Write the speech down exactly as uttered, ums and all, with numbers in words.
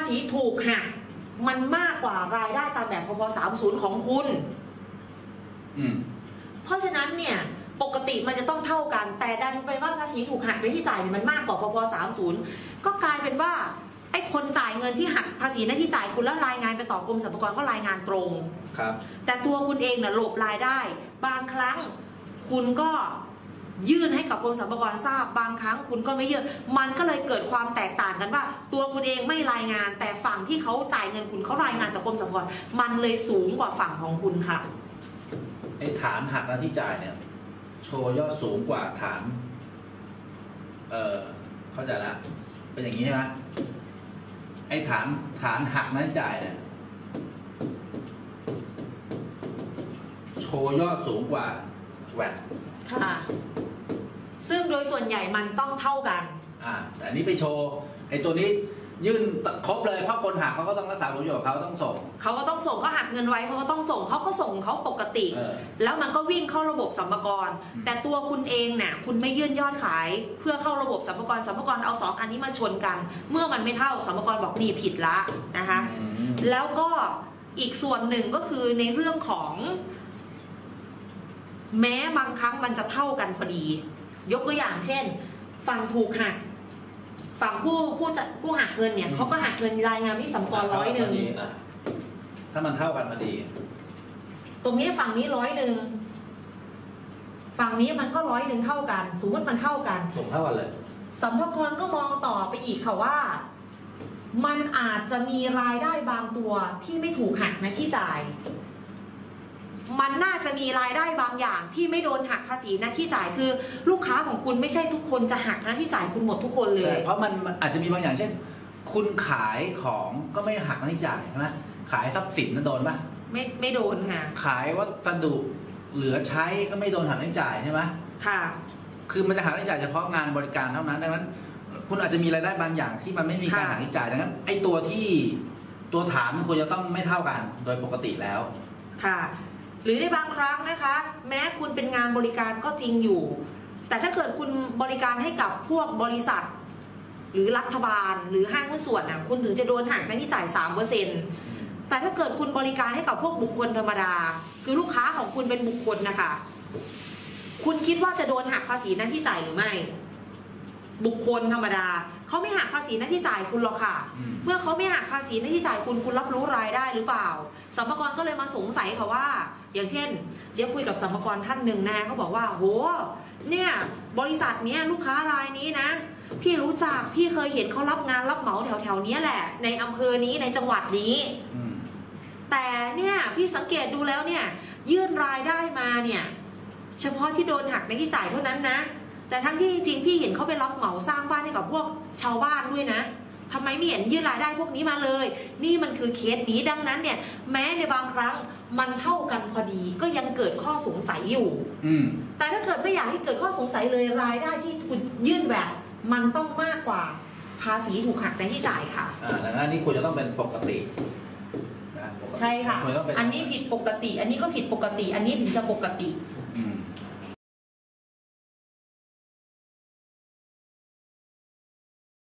ษีถูกหักมันมากกว่ารายได้ตามแบบพ.พ.สามสิบของคุณเพราะฉะนั้นเนี่ยปกติมันจะต้องเท่ากันแต่ดันไปว่าภาษีถูกหักในที่จ่ายเนี่ยมันมากกว่าพ.พ.สามสิบก็กลายเป็นว่าไอ้คนจ่ายเงินที่หักภาษีหน้าที่จ่ายคุณแล้วรายงานไปต่อกรมสรรพากรก็รายงานตรงครับแต่ตัวคุณเองเนี่ยหลบรายได้บางครั้งคุณก็ยื่นให้กับกรมสรรพากรทราบบางครั้งคุณก็ไม่ยื่นมันก็เลยเกิดความแตกต่างกันว่าตัวคุณเองไม่รายงานแต่ฝั่งที่เขาจ่ายเงินคุณเขารายงานกับกรมสรรพากรมันเลยสูงกว่าฝั่งของคุณค่ะไอ้ฐานหักหน้าที่จ่ายเนี่ยโชว์ยอดสูงกว่าฐานเออเข้าใจละเป็นอย่างนี้ใช่ไหมไอ้ฐานฐานหักหน้าที่จ่ายเนี่ยโชว์ยอดสูงกว่าแวดค่ะซึ่งโดยส่วนใหญ่มันต้องเท่ากันอ่าแต่อันนี้ไปโชว์ไอ้ตัวนี้ยื่นครบเลยเพราะคนหักเขาก็ต้องรักษาผลประโยชน์เขาต้องส่งเขาก็ต้องส่งเขาหักเงินไว้เขาก็ต้องส่งเขาก็ส่งเขาปกติแล้วมันก็วิ่งเข้าระบบสรรพากรแต่ตัวคุณเองเนี่ยคุณไม่ยื่นยอดขายเพื่อเข้าระบบสรรพากรสรรพากรเอาสองอันนี้มาชนกันเมื่อมันไม่เท่าสรรพากรบอกนี่ผิดละนะคะแล้วก็อีกส่วนหนึ่งก็คือในเรื่องของแม้บางครั้งมันจะเท่ากันพอดียกตัวอย่างเช่นฝั่งถูกหักฝั่งผู้ผู้จะผู้หักเงินเนี่ยเขาก็หักเงินรายงานที่สรรพากรร้อยหนึ่งถ้ามันเท่ากันพอดีตรงนี้ฝั่งนี้ร้อยหนึ่งฝั่งนี้มันก็ร้อยหนึ่งเท่ากันสมมติมันเท่ากันถูกเท่ากันเลยสรรพากรก็มองต่อไปอีกค่ะว่ามันอาจจะมีรายได้บางตัวที่ไม่ถูกหักนะที่จ่ายมันน่าจะมีรายได้บางอย่างที่ไม่โดนหักภาษีหน้าที่จ่ายคือลูกค้าของคุณไม่ใช่ทุกคนจะหักหน้าที่จ่ายคุณหมดทุกคนเลยเพราะมันอาจจะมีบางอย่างเช่นคุณขายของก็ไม่หักหน้าที่จ่ายใช่ไหมขายทรัพย์สินนั่นโดนปะไม่ไม่โดนค่ะขายวัสดุเหลือใช้ก็ไม่โดนหักหน้าที่จ่ายใช่ไหมค่ะคือมันจะหักหน้าที่จ่ายเฉพาะงานบริการเท่านั้นดังนั้นคุณอาจจะมีรายได้บางอย่างที่มันไม่มีการหักหน้าที่จ่ายดังนั้นไอ้ตัวที่ตัวฐานมันควรจะต้องไม่เท่ากันโดยปกติแล้วค่ะหรือในบางครั้งนะคะแม้คุณเป็นงานบริการก็จริงอยู่แต่ถ้าเกิดคุณบริการให้กับพวกบริษัทหรือรัฐบาลหรือห้างหุ้นส่วนนะคุณถึงจะโดนหักหน้าที่จ่าย สามเปอร์เซ็นต์ แต่ถ้าเกิดคุณบริการให้กับพวกบุคคลธรรมดาคือลูกค้าของคุณเป็นบุคคลนะคะคุณคิดว่าจะโดนหักภาษีหน้าที่จ่ายหรือไม่บุคคลธรรมดาเขาไม่หักภาษีหน้าที่จ่ายคุณหรอกค่ะเมื่อเขาไม่หักภาษีหน้าที่จ่ายคุณคุณรับรู้รายได้หรือเปล่าสรรพากรก็เลยมาสงสัยค่ะว่าอย่างเช่นเจ๊คุยกับสรรพากรท่านหนึ่งนะเขาบอกว่าโหเนี่ยบริษัทเนี้ยลูกค้ารายนี้นะพี่รู้จักพี่เคยเห็นเขารับงานรับเหมาแถวแถวนี้แหละในอำเภอนี้ในจังหวัดนี้แต่เนี่ยพี่สังเกตดูแล้วเนี่ยยื่นรายได้มาเนี่ยเฉพาะที่โดนหักในที่จ่ายเท่านั้นนะแต่ทั้งที่จริงๆพี่เห็นเขาไปรับเหมาสร้างบ้านให้กับพวกชาวบ้านด้วยนะทำไมไม่เห็นยื่นรายได้พวกนี้มาเลยนี่มันคือเคสนี้ดังนั้นเนี่ยแม้ในบางครั้งมันเท่ากันพอดีก็ยังเกิดข้อสงสัยอยู่แต่ถ้าเกิดไม่อยากให้เกิดข้อสงสัยเลยรายได้ที่คุณยื่นแบบมันต้องมากกว่าภาษีถูกหักในที่จ่ายค่ะอ่าดังนั้นนี่ควรจะต้องเป็นปกติใช่ค่ะอันนี้ผิดปกติอันนี้ก็ผิดปกติอันนี้ถึงจะปกติ